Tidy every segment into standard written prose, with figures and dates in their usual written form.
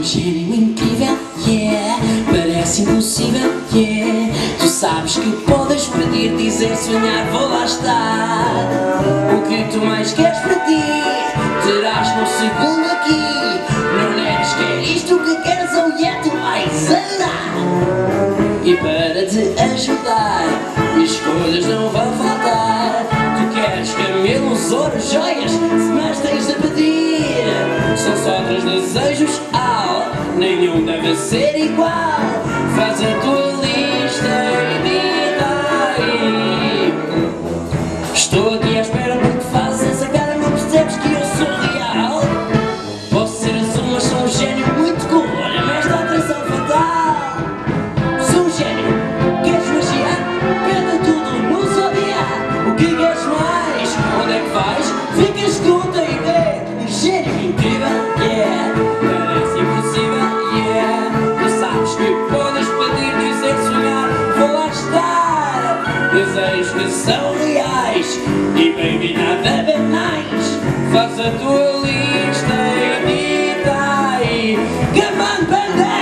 um gênio incrível, yeah. Parece impossível, yeah. Tu sabes que podes pedir, dizer, sonhar, vou lá estar. O que tu mais queres para ti, terás no segundo aqui. Não negues que é isto que queres, oh yeah, tu vais andar. E para te ajudar, escolhas não vão faltar. Tu queres camelos, ouro, joias, mas tens de pedir. São só 3 desejos, nenhum deve ser igual. Faz a tua lista e diz aí. Estou aqui à espera porque fazes essa cara, não percebes que eu sou real. Posso ser azul, mas sou um gênio muito cool. Olha-me esta atração fatal. Sou um gênio, queres magia? Pede tudo no zodiaco. O que queres mais? Onde é que vais? Ficas com a ideia. Um gênio incrível, yeah. Parece impossível, yeah. Tu sabes que podes pedir, dizer, sonhar, vou lá estar. Desejos que são reais e baby nada banais. Faz a tua lista e dita aí. Come on, banda!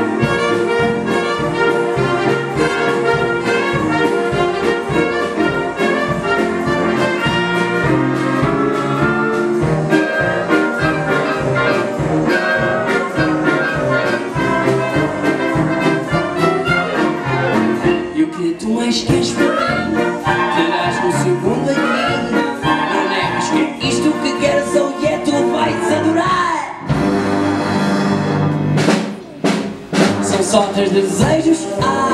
E o que tu mais queres para mim, terás no segundo aqui. Não negues que é isto que queres, oh yeah, tu vais adorar. São só 3 desejos,